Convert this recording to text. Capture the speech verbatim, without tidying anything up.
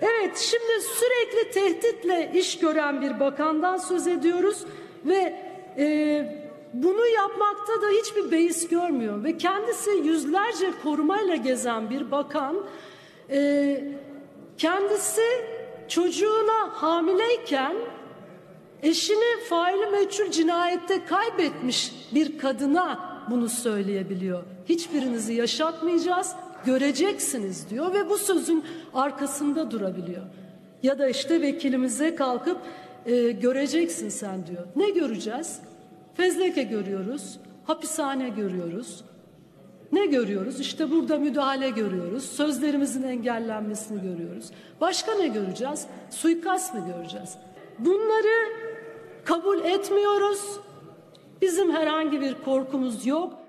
Evet, şimdi sürekli tehditle iş gören bir bakandan söz ediyoruz ve e, bunu yapmakta da hiçbir beis görmüyor ve kendisi yüzlerce korumayla gezen bir bakan, e, kendisi çocuğuna hamileyken eşini faili meçhul cinayette kaybetmiş bir kadına bunu söyleyebiliyor. Hiçbirinizi yaşatmayacağız, göreceksiniz diyor ve bu sözün arkasında durabiliyor. Ya da işte vekilimize kalkıp e, göreceksin sen diyor. Ne göreceğiz? Fezleke görüyoruz, hapishane görüyoruz. Ne görüyoruz? İşte burada müdahale görüyoruz, sözlerimizin engellenmesini görüyoruz. Başka ne göreceğiz? Suikast mı göreceğiz? Bunları kabul etmiyoruz. Bizim herhangi bir korkumuz yok.